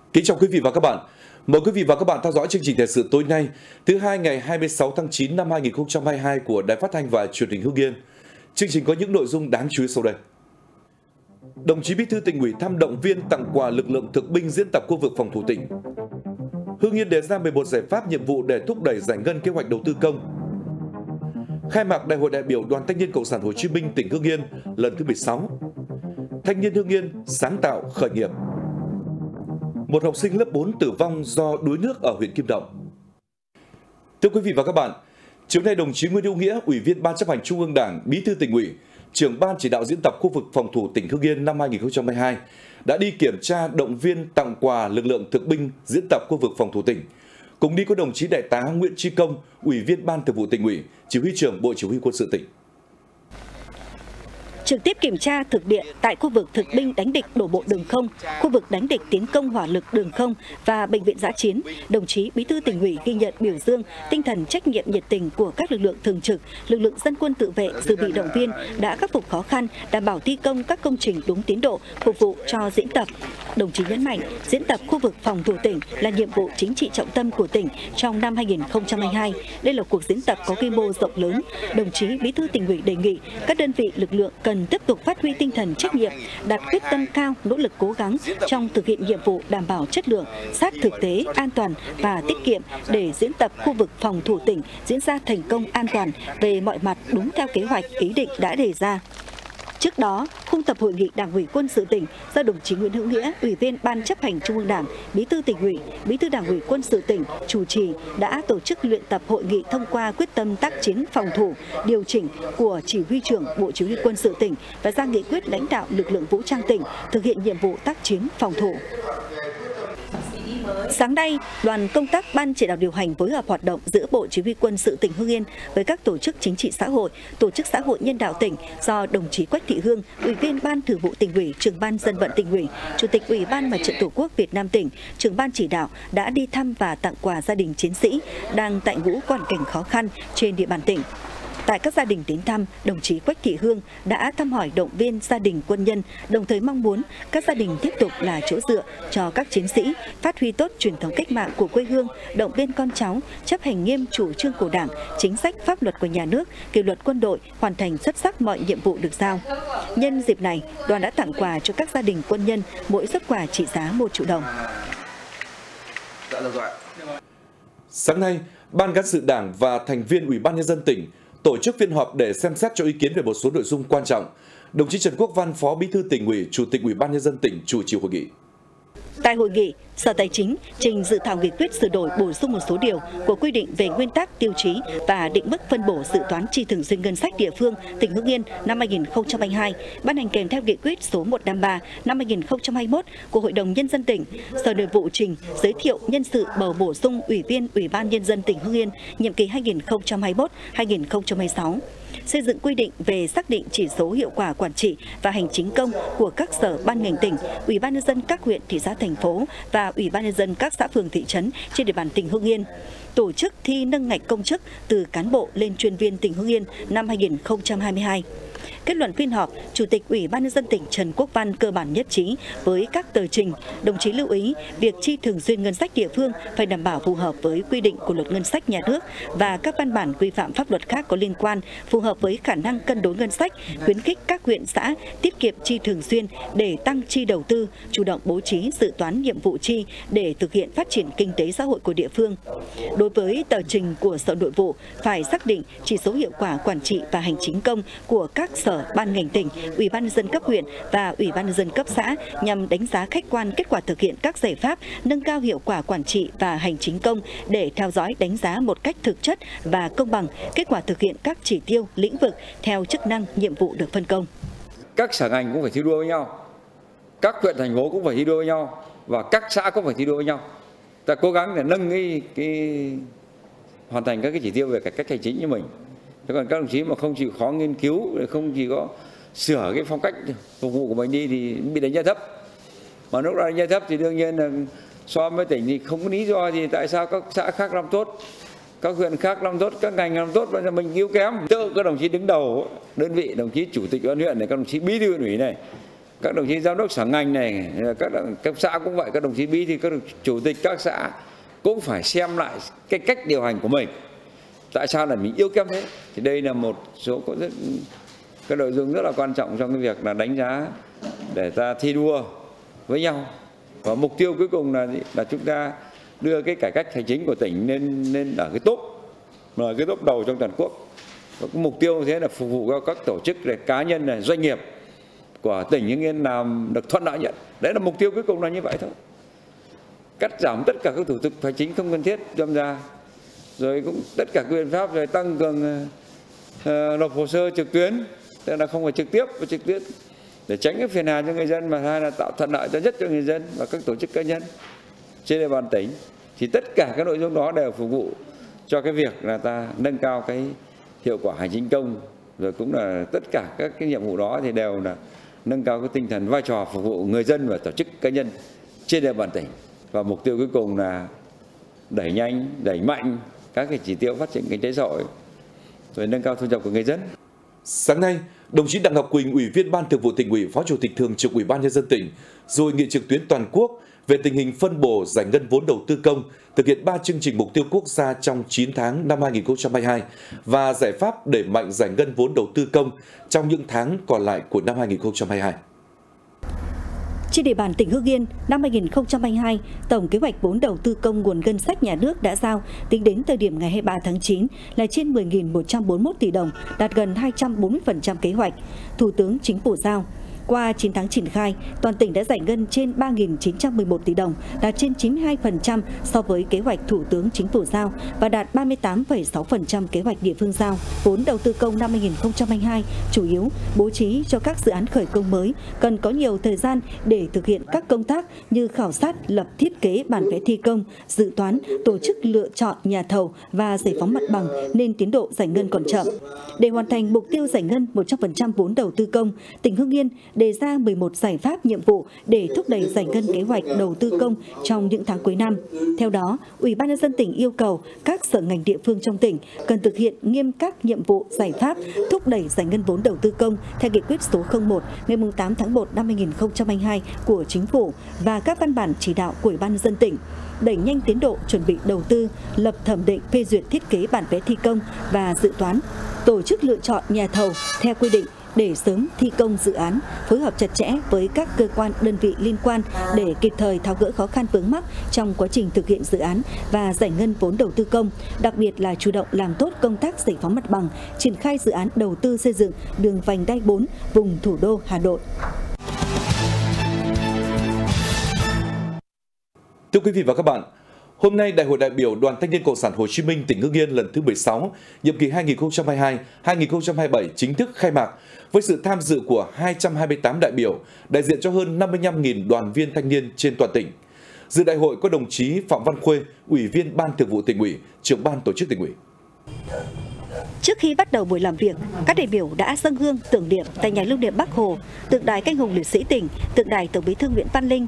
Kính chào quý vị và các bạn. Mời quý vị và các bạn theo dõi chương trình thời sự tối nay, thứ hai ngày 26 tháng 9 năm 2022 của Đài Phát thanh và Truyền hình Hưng Yên. Chương trình có những nội dung đáng chú ý sau đây. Đồng chí Bí thư Tỉnh ủy thăm động viên tặng quà lực lượng thực binh diễn tập khu vực phòng thủ tỉnh. Hưng Yên đề ra 11 giải pháp nhiệm vụ để thúc đẩy giải ngân kế hoạch đầu tư công. Khai mạc Đại hội đại biểu Đoàn Thanh niên Cộng sản Hồ Chí Minh tỉnh Hưng Yên lần thứ 16. Thanh niên Hưng Yên sáng tạo khởi nghiệp. Một học sinh lớp 4 tử vong do đuối nước ở huyện Kim Động. Thưa quý vị và các bạn, chiều nay đồng chí Nguyễn Hữu Nghĩa, Ủy viên Ban chấp hành Trung ương Đảng, Bí thư Tỉnh ủy, Trưởng Ban chỉ đạo diễn tập khu vực phòng thủ tỉnh Hưng Yên năm 2022 đã đi kiểm tra, động viên, tặng quà lực lượng thực binh diễn tập khu vực phòng thủ tỉnh. Cùng đi có đồng chí Đại tá Nguyễn Chí Công, Ủy viên Ban Thường vụ Tỉnh ủy, Chỉ huy trưởng Bộ Chỉ huy Quân sự tỉnh. Trực tiếp kiểm tra thực địa tại khu vực thực binh đánh địch đổ bộ đường không, khu vực đánh địch tiến công hỏa lực đường không và bệnh viện dã chiến, đồng chí Bí thư Tỉnh ủy ghi nhận biểu dương tinh thần trách nhiệm nhiệt tình của các lực lượng thường trực, lực lượng dân quân tự vệ, dự bị động viên đã khắc phục khó khăn, đảm bảo thi công các công trình đúng tiến độ, phục vụ cho diễn tập. Đồng chí nhấn mạnh, diễn tập khu vực phòng thủ tỉnh là nhiệm vụ chính trị trọng tâm của tỉnh trong năm 2022. Đây là cuộc diễn tập có quy mô rộng lớn. Đồng chí Bí thư Tỉnh ủy đề nghị các đơn vị lực lượng cần tiếp tục phát huy tinh thần trách nhiệm, đặt quyết tâm cao, nỗ lực cố gắng trong thực hiện nhiệm vụ đảm bảo chất lượng, sát thực tế, an toàn và tiết kiệm để diễn tập khu vực phòng thủ tỉnh diễn ra thành công, an toàn về mọi mặt, đúng theo kế hoạch ý định đã đề ra. Trước đó, khung tập hội nghị Đảng ủy Quân sự tỉnh do đồng chí Nguyễn Hữu Nghĩa, Ủy viên Ban chấp hành Trung ương Đảng, Bí thư Tỉnh ủy, Bí thư Đảng ủy Quân sự tỉnh chủ trì đã tổ chức luyện tập hội nghị thông qua quyết tâm tác chiến phòng thủ, điều chỉnh của Chỉ huy trưởng Bộ Chỉ huy Quân sự tỉnh và ra nghị quyết lãnh đạo lực lượng vũ trang tỉnh thực hiện nhiệm vụ tác chiến phòng thủ. Sáng nay, đoàn công tác Ban chỉ đạo điều hành phối hợp hoạt động giữa Bộ Chỉ huy Quân sự tỉnh Hưng Yên với các tổ chức chính trị xã hội, tổ chức xã hội nhân đạo tỉnh do đồng chí Quách Thị Hương, Ủy viên Ban Thường vụ Tỉnh ủy, Trưởng ban Dân vận Tỉnh ủy, Chủ tịch Ủy ban Mặt trận Tổ quốc Việt Nam tỉnh, Trưởng ban chỉ đạo đã đi thăm và tặng quà gia đình chiến sĩ đang tại ngũ hoàn cảnh khó khăn trên địa bàn tỉnh. Tại các gia đình đến thăm, đồng chí Quách Thị Hương đã thăm hỏi động viên gia đình quân nhân, đồng thời mong muốn các gia đình tiếp tục là chỗ dựa cho các chiến sĩ, phát huy tốt truyền thống cách mạng của quê hương, động viên con cháu chấp hành nghiêm chủ trương của Đảng, chính sách pháp luật của nhà nước, kỷ luật quân đội, hoàn thành xuất sắc mọi nhiệm vụ được giao. Nhân dịp này, đoàn đã tặng quà cho các gia đình quân nhân, mỗi suất quà trị giá 1 triệu đồng. Sáng nay, Ban Cán sự Đảng và thành viên Ủy ban Nhân dân tỉnh tổ chức phiên họp để xem xét cho ý kiến về một số nội dung quan trọng. Đồng chí Trần Quốc Văn, Phó Bí thư Tỉnh ủy, Chủ tịch Ủy ban Nhân dân tỉnh chủ trì hội nghị. Tại hội nghị, Sở Tài chính trình dự thảo nghị quyết sửa đổi bổ sung một số điều của quy định về nguyên tắc, tiêu chí và định mức phân bổ dự toán chi thường xuyên ngân sách địa phương tỉnh Hưng Yên năm 2022, ban hành kèm theo nghị quyết số 153 năm 2021 của Hội đồng Nhân dân tỉnh. Sở Nội vụ trình giới thiệu nhân sự bầu bổ sung Ủy viên Ủy ban Nhân dân tỉnh Hưng Yên nhiệm kỳ 2021-2026. Xây dựng quy định về xác định chỉ số hiệu quả quản trị và hành chính công của các sở ban ngành tỉnh, Ủy ban Nhân dân các huyện, thị xã, thành phố và Ủy ban Nhân dân các xã phường, thị trấn trên địa bàn tỉnh Hưng Yên. Tổ chức thi nâng ngạch công chức từ cán bộ lên chuyên viên tỉnh Hưng Yên năm 2022. Kết luận phiên họp, Chủ tịch Ủy ban Nhân dân tỉnh Trần Quốc Văn cơ bản nhất trí với các tờ trình. Đồng chí lưu ý việc chi thường xuyên ngân sách địa phương phải đảm bảo phù hợp với quy định của Luật Ngân sách Nhà nước và các văn bản quy phạm pháp luật khác có liên quan, phù hợp với khả năng cân đối ngân sách, khuyến khích các huyện xã tiết kiệm chi thường xuyên để tăng chi đầu tư, chủ động bố trí dự toán nhiệm vụ chi để thực hiện phát triển kinh tế xã hội của địa phương. Đối với tờ trình của Sở Nội vụ phải xác định chỉ số hiệu quả quản trị và hành chính công của các sở ban ngành tỉnh, Ủy ban Nhân dân cấp huyện và Ủy ban Nhân dân cấp xã nhằm đánh giá khách quan kết quả thực hiện các giải pháp nâng cao hiệu quả quản trị và hành chính công để theo dõi đánh giá một cách thực chất và công bằng kết quả thực hiện các chỉ tiêu lĩnh vực theo chức năng nhiệm vụ được phân công. Các sở ngành cũng phải thi đua với nhau, các huyện thành phố cũng phải thi đua với nhau và các xã cũng phải thi đua với nhau. Ta cố gắng để nâng hoàn thành các cái chỉ tiêu về cải cách hành chính như mình. Thế còn các đồng chí mà không chịu khó nghiên cứu, không chỉ có sửa cái phong cách phục vụ của mình đi thì bị đánh giá thấp. Mà lúc đó đánh giá thấp thì đương nhiên là so với tỉnh thì không có lý do gì tại sao các xã khác làm tốt, các huyện khác làm tốt, các ngành làm tốt và mình yếu kém. Tự các đồng chí đứng đầu đơn vị, đồng chí chủ tịch ủy ban huyện này, các đồng chí bí thư huyện ủy này các đồng chí giám đốc sở ngành này, các xã cũng vậy, các đồng chí bí thư, các đồng chí chủ tịch các xã cũng phải xem lại cái cách điều hành của mình. Tại sao là mình yếu kém thế? Thì đây là một số cái nội dung rất là quan trọng trong cái việc là đánh giá để ta thi đua với nhau. Và mục tiêu cuối cùng là chúng ta đưa cái cải cách hành chính của tỉnh lên ở cái top đầu trong toàn quốc. Và cái mục tiêu như thế là phục vụ cho các tổ chức, cá nhân, doanh nghiệp của tỉnh Hưng Yên làm được thuận lợi nhất. Đấy là mục tiêu cuối cùng là như vậy thôi. Cắt giảm tất cả các thủ tục hành chính không cần thiết đâm ra, rồi cũng tất cả các biện pháp về tăng cường nộp hồ sơ trực tuyến, tức là không phải trực tiếp và trực tuyến, để tránh cái phiền hà cho người dân, mà hai là tạo thuận lợi nhất cho người dân và các tổ chức cá nhân trên địa bàn tỉnh. Thì tất cả các nội dung đó đều phục vụ cho cái việc là ta nâng cao cái hiệu quả hành chính công, rồi cũng là tất cả các cái nhiệm vụ đó thì đều là nâng cao cái tinh thần vai trò phục vụ người dân và tổ chức cá nhân trên địa bàn tỉnh. Và mục tiêu cuối cùng là đẩy nhanh, đẩy mạnh các cái chỉ tiêu phát triển kinh tế xã hội, rồi nâng cao thu nhập của người dân. Sáng nay, đồng chí Đặng Ngọc Quỳnh, Ủy viên Ban Thường vụ Tỉnh ủy, Phó Chủ tịch Thường trực Ủy ban Nhân dân tỉnh, dự hội nghị trực tuyến toàn quốc về tình hình phân bổ giải ngân vốn đầu tư công, thực hiện 3 chương trình mục tiêu quốc gia trong 9 tháng năm 2022 và giải pháp đẩy mạnh giải ngân vốn đầu tư công trong những tháng còn lại của năm 2022. Trên địa bàn tỉnh Hưng Yên, năm 2022, tổng kế hoạch vốn đầu tư công nguồn ngân sách nhà nước đã giao tính đến thời điểm ngày 23 tháng 9 là trên 10.141 tỷ đồng, đạt gần 240% kế hoạch. Thủ tướng Chính phủ giao. Qua 9 tháng triển khai, toàn tỉnh đã giải ngân trên 3.911 tỷ đồng, đạt trên 92% so với kế hoạch Thủ tướng Chính phủ giao và đạt 38,6% kế hoạch địa phương giao. Vốn đầu tư công năm 2022 chủ yếu bố trí cho các dự án khởi công mới, cần có nhiều thời gian để thực hiện các công tác như khảo sát, lập thiết kế bản vẽ thi công, dự toán, tổ chức lựa chọn nhà thầu và giải phóng mặt bằng, nên tiến độ giải ngân còn chậm. Để hoàn thành mục tiêu giải ngân 100% vốn đầu tư công, tỉnh Hưng Yên đề ra 11 giải pháp nhiệm vụ để thúc đẩy giải ngân kế hoạch đầu tư công trong những tháng cuối năm. Theo đó, Ủy ban Nhân dân tỉnh yêu cầu các sở ngành địa phương trong tỉnh cần thực hiện nghiêm các nhiệm vụ giải pháp thúc đẩy giải ngân vốn đầu tư công theo nghị quyết số 01 ngày 8 tháng 1 năm 2022 của Chính phủ và các văn bản chỉ đạo của Ủy ban Nhân dân tỉnh, đẩy nhanh tiến độ chuẩn bị đầu tư, lập thẩm định phê duyệt thiết kế bản vẽ thi công và dự toán, tổ chức lựa chọn nhà thầu theo quy định để sớm thi công dự án, phối hợp chặt chẽ với các cơ quan đơn vị liên quan để kịp thời tháo gỡ khó khăn vướng mắc trong quá trình thực hiện dự án và giải ngân vốn đầu tư công, đặc biệt là chủ động làm tốt công tác giải phóng mặt bằng, triển khai dự án đầu tư xây dựng đường vành đai 4 vùng thủ đô Hà Nội. Thưa quý vị và các bạn, hôm nay Đại hội đại biểu Đoàn Thanh niên Cộng sản Hồ Chí Minh tỉnh Hưng Yên lần thứ 16, nhiệm kỳ 2022-2027 chính thức khai mạc với sự tham dự của 228 đại biểu, đại diện cho hơn 55.000 đoàn viên thanh niên trên toàn tỉnh. Dự đại hội có đồng chí Phạm Văn Khuê, Ủy viên Ban Thường vụ Tỉnh ủy, Trưởng ban Tổ chức Tỉnh ủy. Trước khi bắt đầu buổi làm việc, các đại biểu đã dâng hương tưởng niệm tại nhà lưu niệm Bác Hồ, tượng đài Canh hùng liệt sĩ tỉnh, tượng đài Tổng Bí thư Nguyễn Văn Linh.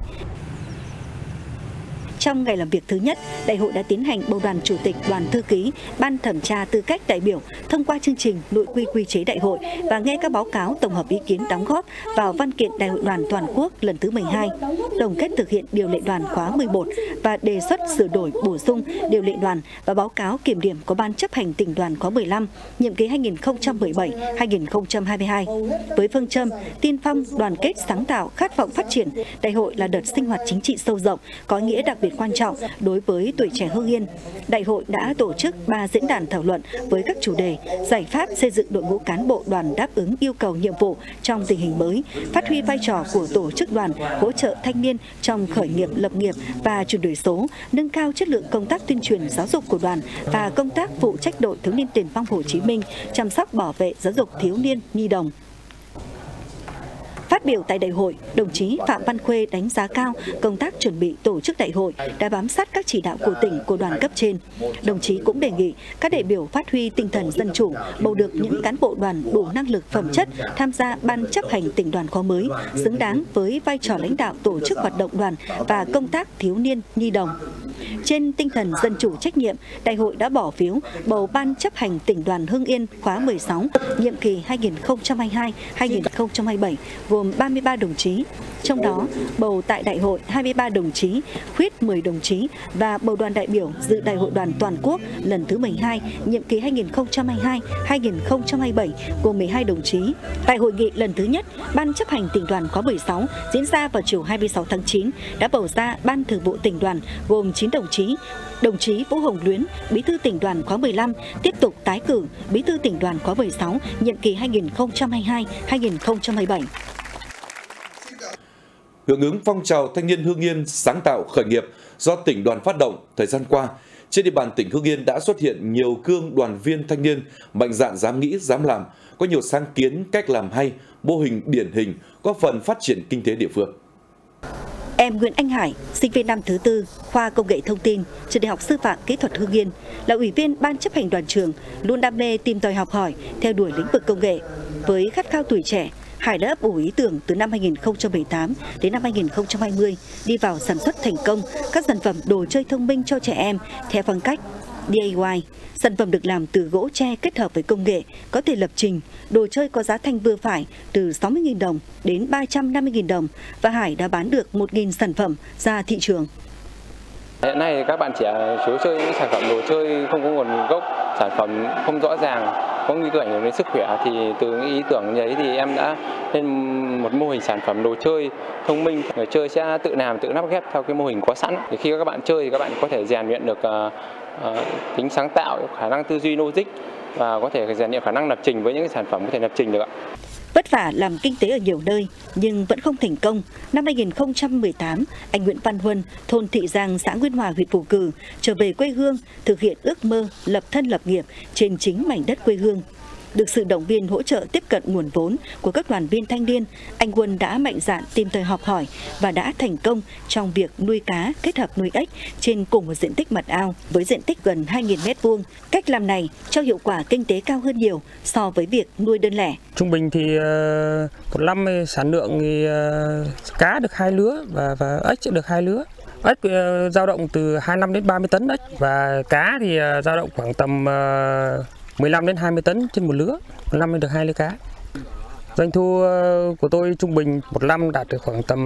Trong ngày làm việc thứ nhất, đại hội đã tiến hành bầu đoàn chủ tịch, đoàn thư ký, ban thẩm tra tư cách đại biểu, thông qua chương trình nội quy quy chế đại hội và nghe các báo cáo tổng hợp ý kiến đóng góp vào văn kiện đại hội đoàn toàn quốc lần thứ 12, tổng kết thực hiện điều lệ đoàn khóa 11 và đề xuất sửa đổi bổ sung điều lệ đoàn và báo cáo kiểm điểm của ban chấp hành tỉnh đoàn khóa 15, nhiệm kỳ 2017-2022. Với phương châm tiên phong, đoàn kết, sáng tạo, khát vọng phát triển, đại hội là đợt sinh hoạt chính trị sâu rộng, có nghĩa đặc biệt quan trọng đối với tuổi trẻ Hưng Yên. Đại hội đã tổ chức 3 diễn đàn thảo luận với các chủ đề: giải pháp xây dựng đội ngũ cán bộ đoàn đáp ứng yêu cầu nhiệm vụ trong tình hình mới, phát huy vai trò của tổ chức đoàn, hỗ trợ thanh niên trong khởi nghiệp, lập nghiệp và chuyển đổi số, nâng cao chất lượng công tác tuyên truyền giáo dục của đoàn và công tác phụ trách đội thiếu niên tiền phong Hồ Chí Minh, chăm sóc bảo vệ giáo dục thiếu niên nhi đồng. Phát biểu tại đại hội, đồng chí Phạm Văn Khuê đánh giá cao công tác chuẩn bị tổ chức đại hội, đã bám sát các chỉ đạo của tỉnh, của đoàn cấp trên. Đồng chí cũng đề nghị các đại biểu phát huy tinh thần dân chủ, bầu được những cán bộ đoàn đủ năng lực, phẩm chất tham gia ban chấp hành tỉnh đoàn khóa mới, xứng đáng với vai trò lãnh đạo tổ chức hoạt động đoàn và công tác thiếu niên nhi đồng. Trên tinh thần dân chủ trách nhiệm, Đại hội đã bỏ phiếu bầu Ban chấp hành Tỉnh đoàn Hưng Yên khóa 16, nhiệm kỳ 2022-2027 gồm 33 đồng chí. Trong đó, bầu tại Đại hội 23 đồng chí, khuyết 10 đồng chí và bầu đoàn đại biểu dự Đại hội đoàn toàn quốc lần thứ 12, nhiệm kỳ 2022-2027 gồm 12 đồng chí. Tại hội nghị lần thứ nhất, Ban chấp hành Tỉnh đoàn khóa 16 diễn ra vào chiều 26 tháng 9 đã bầu ra Ban Thường vụ Tỉnh đoàn gồm 9 đồng chí. Đồng chí Vũ Hồng Luyến, Bí thư Tỉnh đoàn khóa 15 tiếp tục tái cử Bí thư Tỉnh đoàn khóa 16, nhiệm kỳ 2022-2027. Hưởng ứng phong trào thanh niên Hưng Yên sáng tạo khởi nghiệp do tỉnh đoàn phát động, thời gian qua, trên địa bàn tỉnh Hưng Yên đã xuất hiện nhiều gương đoàn viên thanh niên mạnh dạn dám nghĩ, dám làm, có nhiều sáng kiến, cách làm hay, mô hình điển hình, góp phần phát triển kinh tế địa phương. Em Nguyễn Anh Hải, sinh viên năm thứ 4, khoa Công nghệ Thông tin, trường Đại học Sư phạm Kỹ thuật Hưng Yên, là ủy viên Ban chấp hành đoàn trường, luôn đam mê tìm tòi học hỏi, theo đuổi lĩnh vực công nghệ. Với khát khao tuổi trẻ, Hải đã ấp ủ ý tưởng từ năm 2018 đến năm 2020 đi vào sản xuất thành công các sản phẩm đồ chơi thông minh cho trẻ em theo phong cách DIY. Sản phẩm được làm từ gỗ tre kết hợp với công nghệ, có thể lập trình, đồ chơi có giá thành vừa phải từ 60.000 đồng đến 350.000 đồng và Hải đã bán được 1.000 sản phẩm ra thị trường. Hiện nay các bạn trẻ chủ yếu chơi những sản phẩm đồ chơi không có nguồn gốc, sản phẩm không rõ ràng, có nguy cơ ảnh hưởng đến sức khỏe, thì từ ý tưởng đấy thì em đã lên một mô hình sản phẩm đồ chơi thông minh. Người chơi sẽ tự làm, tự lắp ghép theo cái mô hình có sẵn. Thì khi các bạn chơi thì các bạn có thể rèn luyện được tính sáng tạo, khả năng tư duy logic và có thể rèn luyện khả năng lập trình với những cái sản phẩm có thể lập trình được ạ. Vất vả làm kinh tế ở nhiều nơi nhưng vẫn không thành công. Năm 2018, anh Nguyễn Văn Huân, thôn Thị Giang, xã Nguyên Hòa, huyện Phù Cử trở về quê hương, thực hiện ước mơ lập thân lập nghiệp trên chính mảnh đất quê hương. Được sự động viên hỗ trợ tiếp cận nguồn vốn của các đoàn viên thanh niên, anh Huân đã mạnh dạn tìm tòi học hỏi và đã thành công trong việc nuôi cá kết hợp nuôi ếch trên cùng một diện tích mật ao với diện tích gần 2.000 m². Cách làm này cho hiệu quả kinh tế cao hơn nhiều so với việc nuôi đơn lẻ. Trung bình thì một năm sản lượng thì cá được 2 lứa và ếch được 2 lứa. Ếch dao động từ 25 đến 30 tấn ếch và cá thì dao động khoảng tầm 15 đến 20 tấn trên một lứa, một năm được 2 lứa cá. Doanh thu của tôi trung bình một năm đạt được khoảng tầm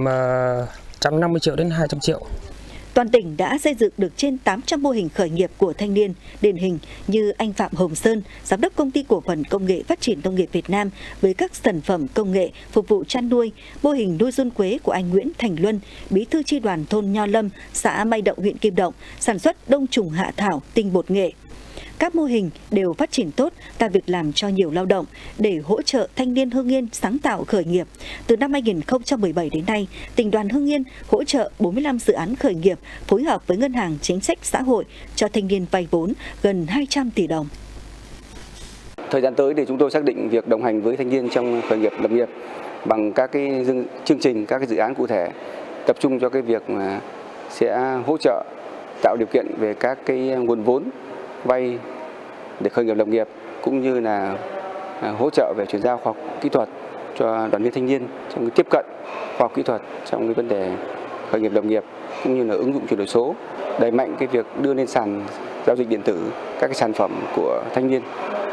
150 triệu đến 200 triệu. Toàn tỉnh đã xây dựng được trên 800 mô hình khởi nghiệp của thanh niên, điển hình như anh Phạm Hồng Sơn, Giám đốc Công ty Cổ phần Công nghệ Phát triển Nông nghiệp Việt Nam với các sản phẩm công nghệ phục vụ chăn nuôi, mô hình nuôi giun quế của anh Nguyễn Thành Luân, Bí thư chi đoàn thôn Nho Lâm, xã Mai Động, huyện Kim Động, sản xuất đông trùng hạ thảo, tinh bột nghệ. Các mô hình đều phát triển tốt, tạo việc làm cho nhiều lao động để hỗ trợ thanh niên Hưng Yên sáng tạo khởi nghiệp. Từ năm 2017 đến nay, tỉnh đoàn Hưng Yên hỗ trợ 45 dự án khởi nghiệp phối hợp với Ngân hàng Chính sách Xã hội cho thanh niên vay vốn gần 200 tỷ đồng. Thời gian tới thì chúng tôi xác định việc đồng hành với thanh niên trong khởi nghiệp lập nghiệp bằng các cái chương trình, các cái dự án cụ thể, tập trung cho cái việc mà sẽ hỗ trợ tạo điều kiện về các cái nguồn vốn vay để khởi nghiệp lập nghiệp, cũng như là hỗ trợ về chuyển giao khoa học kỹ thuật cho đoàn viên thanh niên trong cái tiếp cận khoa học kỹ thuật trong cái vấn đề khởi nghiệp lập nghiệp, cũng như là ứng dụng chuyển đổi số, đẩy mạnh cái việc đưa lên sàn giao dịch điện tử các cái sản phẩm của thanh niên.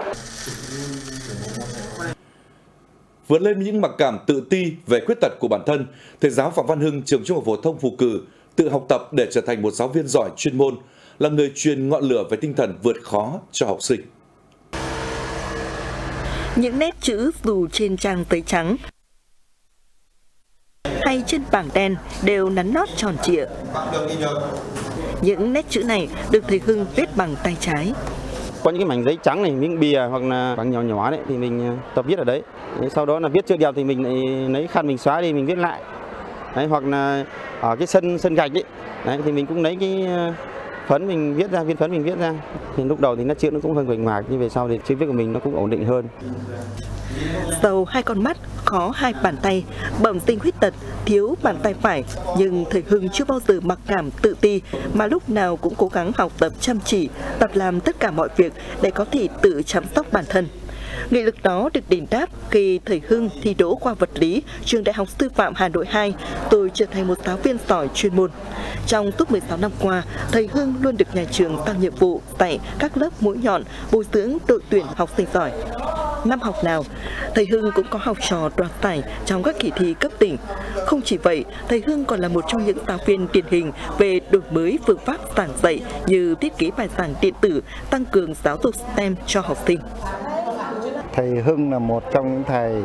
Vượt lên những mặc cảm tự ti về khuyết tật của bản thân, thầy giáo Phạm Văn Hưng, trường Trung học phổ thông Phù Cử tự học tập để trở thành một giáo viên giỏi chuyên môn, là người truyền ngọn lửa về tinh thần vượt khó cho học sinh. Những nét chữ dù trên trang giấy trắng hay trên bảng đen đều nắn nót tròn trịa. Những nét chữ này được thầy Hưng viết bằng tay trái. Có những cái mảnh giấy trắng này, những bìa hoặc là bảng nhỏ nhỏ đấy thì mình tập viết ở đấy. Sau đó là viết chưa đẹp thì mình lại lấy khăn mình xóa đi, mình viết lại. Đấy, hoặc là ở cái sân gạch ấy, đấy, thì mình cũng lấy cái phấn mình viết ra, viên phấn mình viết ra. Thì lúc đầu thì nét chữ nó cũng hơi nguệch ngoạc, nhưng về sau thì chữ viết của mình nó cũng ổn định hơn. Giàu 2 con mắt, có 2 bàn tay, bẩm sinh khuyết tật, thiếu bàn tay phải, nhưng thầy Hưng chưa bao giờ mặc cảm tự ti mà lúc nào cũng cố gắng học tập chăm chỉ, tập làm tất cả mọi việc để có thể tự chăm sóc bản thân. Nghị lực đó được đền đáp khi thầy Hưng thi đỗ khoa vật lý trường Đại học Sư phạm Hà Nội 2, tôi trở thành một giáo viên giỏi chuyên môn. Trong suốt 16 năm qua, thầy Hưng luôn được nhà trường giao nhiệm vụ dạy các lớp mũi nhọn, bồi dưỡng đội tuyển học sinh giỏi. Năm học nào, thầy Hưng cũng có học trò đoạt giải trong các kỳ thi cấp tỉnh. Không chỉ vậy, thầy Hưng còn là một trong những giáo viên điển hình về đổi mới phương pháp giảng dạy như thiết kế bài giảng điện tử, tăng cường giáo dục STEM cho học sinh. Thầy Hưng là một trong những thầy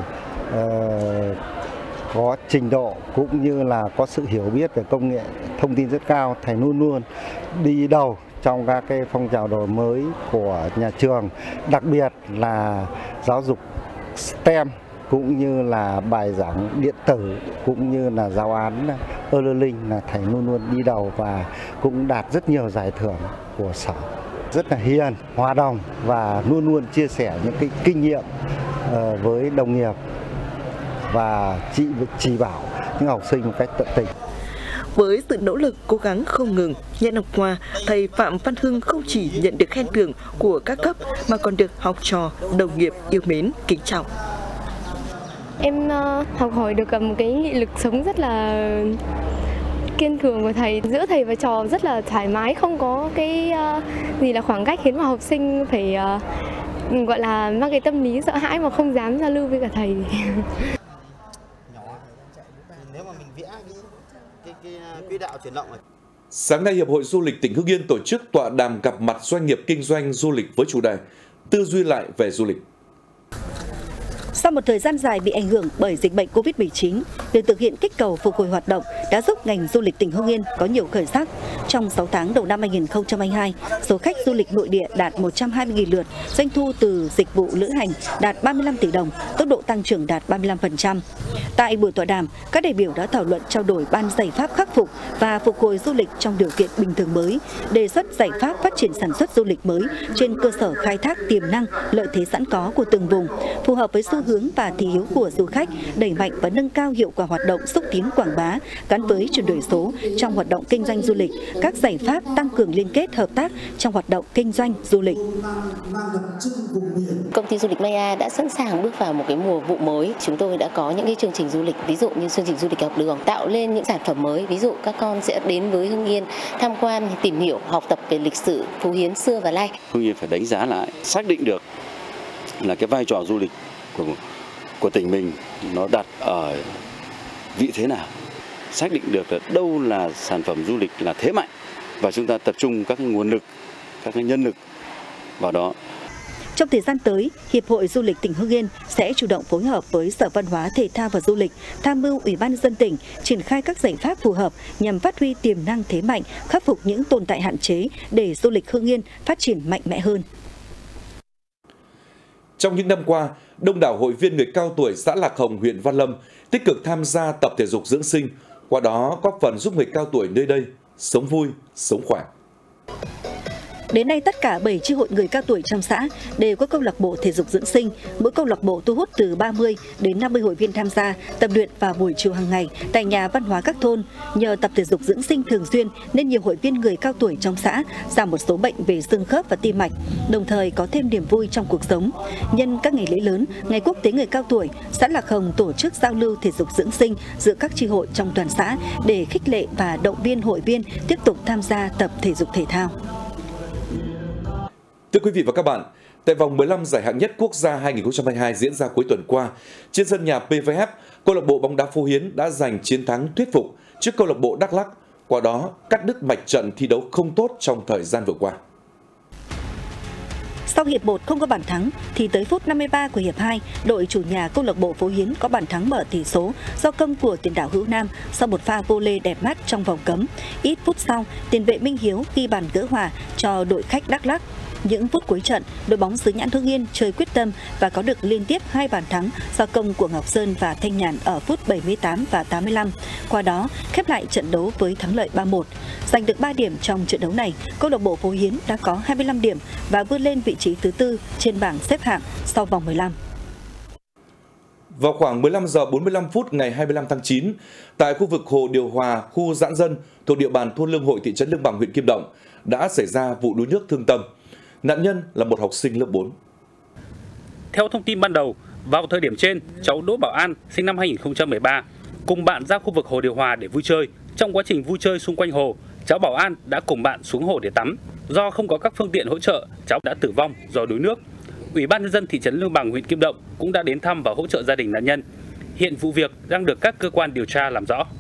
có trình độ cũng như là có sự hiểu biết về công nghệ thông tin rất cao. Thầy luôn luôn đi đầu trong các cái phong trào đổi mới của nhà trường, đặc biệt là giáo dục STEM cũng như là bài giảng điện tử cũng như là giáo án e-learning là thầy luôn luôn đi đầu và cũng đạt rất nhiều giải thưởng của sở. Rất là hiền, hòa đồng và luôn luôn chia sẻ những cái kinh nghiệm với đồng nghiệp và chỉ bảo những học sinh một cách tận tình. Với sự nỗ lực cố gắng không ngừng, những năm qua, thầy Phạm Văn Hưng không chỉ nhận được khen thưởng của các cấp mà còn được học trò, đồng nghiệp yêu mến, kính trọng. Em học hỏi được một cái nghị lực sống rất là kiên cường của thầy. Giữa thầy và trò rất là thoải mái, không có cái gì là khoảng cách khiến mà học sinh phải gọi là mang cái tâm lý sợ hãi mà không dám giao lưu với cả thầy. Sáng nay, Hiệp hội Du lịch tỉnh Hưng Yên tổ chức tọa đàm gặp mặt doanh nghiệp kinh doanh du lịch với chủ đề Tư duy lại về du lịch. Sau một thời gian dài bị ảnh hưởng bởi dịch bệnh Covid-19, việc thực hiện kích cầu phục hồi hoạt động đã giúp ngành du lịch tỉnh Hưng Yên có nhiều khởi sắc. Trong 6 tháng đầu năm 2022, số khách du lịch nội địa đạt 120.000 lượt, doanh thu từ dịch vụ lữ hành đạt 35 tỷ đồng, tốc độ tăng trưởng đạt 35%. Tại buổi tọa đàm, các đại biểu đã thảo luận trao đổi ban giải pháp khắc phục và phục hồi du lịch trong điều kiện bình thường mới, đề xuất giải pháp phát triển sản xuất du lịch mới trên cơ sở khai thác tiềm năng, lợi thế sẵn có của từng vùng, phù hợp với xu hướng và thị hiếu của du khách, đẩy mạnh và nâng cao hiệu quả hoạt động xúc tiến quảng bá gắn với chuyển đổi số trong hoạt động kinh doanh du lịch, các giải pháp tăng cường liên kết hợp tác trong hoạt động kinh doanh du lịch. Công ty du lịch Maya đã sẵn sàng bước vào một cái mùa vụ mới. Chúng tôi đã có những cái chương trình du lịch, ví dụ như chương trình du lịch học đường, tạo lên những sản phẩm mới. Ví dụ các con sẽ đến với Hưng Yên tham quan, tìm hiểu, học tập về lịch sử Phú Hiến xưa và nay. Hưng Yên phải đánh giá lại, xác định được là cái vai trò du lịch của tỉnh mình nó đặt ở vị thế nào, xác định được là đâu là sản phẩm du lịch là thế mạnh và chúng ta tập trung các nguồn lực, các nhân lực vào đó. Trong thời gian tới, Hiệp hội Du lịch tỉnh Hưng Yên sẽ chủ động phối hợp với Sở Văn hóa Thể thao và Du lịch, tham mưu Ủy ban nhân dân tỉnh triển khai các giải pháp phù hợp nhằm phát huy tiềm năng thế mạnh, khắc phục những tồn tại hạn chế để du lịch Hưng Yên phát triển mạnh mẽ hơn. Trong những năm qua, đông đảo hội viên người cao tuổi xã Lạc Hồng, huyện Văn Lâm tích cực tham gia tập thể dục dưỡng sinh, qua đó góp phần giúp người cao tuổi nơi đây sống vui, sống khỏe. Đến nay, tất cả 7 chi hội người cao tuổi trong xã đều có câu lạc bộ thể dục dưỡng sinh. Mỗi câu lạc bộ thu hút từ 30 đến 50 hội viên tham gia tập luyện vào buổi chiều hàng ngày tại nhà văn hóa các thôn. Nhờ tập thể dục dưỡng sinh thường xuyên nên nhiều hội viên người cao tuổi trong xã giảm một số bệnh về xương khớp và tim mạch, đồng thời có thêm niềm vui trong cuộc sống. Nhân các ngày lễ lớn, Ngày Quốc tế người cao tuổi, xã Lạc Hồng tổ chức giao lưu thể dục dưỡng sinh giữa các chi hội trong toàn xã để khích lệ và động viên hội viên tiếp tục tham gia tập thể dục thể thao. Thưa quý vị và các bạn, tại vòng 15 giải hạng nhất quốc gia 2022 diễn ra cuối tuần qua, trên sân nhà PVF, câu lạc bộ bóng đá Phú Hiến đã giành chiến thắng thuyết phục trước câu lạc bộ Đắk Lắk, qua đó cắt đứt mạch trận thi đấu không tốt trong thời gian vừa qua. Sau hiệp 1 không có bàn thắng thì tới phút 53 của hiệp 2, đội chủ nhà câu lạc bộ Phú Hiến có bàn thắng mở tỷ số do công của tiền đạo Hữu Nam sau một pha volley đẹp mắt trong vòng cấm. Ít phút sau, tiền vệ Minh Hiếu ghi bàn gỡ hòa cho đội khách Đắk Lắk. Những phút cuối trận, đội bóng xứ Nhãn Hưng Yên chơi quyết tâm và có được liên tiếp 2 bàn thắng do công của Ngọc Sơn và Thanh Nhàn ở phút 78 và 85. Qua đó, khép lại trận đấu với thắng lợi 3-1. Giành được 3 điểm trong trận đấu này, câu lạc bộ Phú Hiến đã có 25 điểm và vươn lên vị trí thứ 4 trên bảng xếp hạng sau vòng 15. Vào khoảng 15 giờ 45 phút ngày 25 tháng 9, tại khu vực Hồ Điều Hòa, khu giãn dân thuộc địa bàn thôn Lương Hội, thị trấn Lương Bằng, huyện Kim Động đã xảy ra vụ đuối nước thương tâm. Nạn nhân là một học sinh lớp 4. Theo thông tin ban đầu, vào thời điểm trên, cháu Đỗ Bảo An, sinh năm 2013, cùng bạn ra khu vực hồ điều hòa để vui chơi. Trong quá trình vui chơi xung quanh hồ, cháu Bảo An đã cùng bạn xuống hồ để tắm. Do không có các phương tiện hỗ trợ, cháu đã tử vong do đuối nước. Ủy ban nhân dân thị trấn Lương Bằng, huyện Kim Động cũng đã đến thăm và hỗ trợ gia đình nạn nhân. Hiện vụ việc đang được các cơ quan điều tra làm rõ.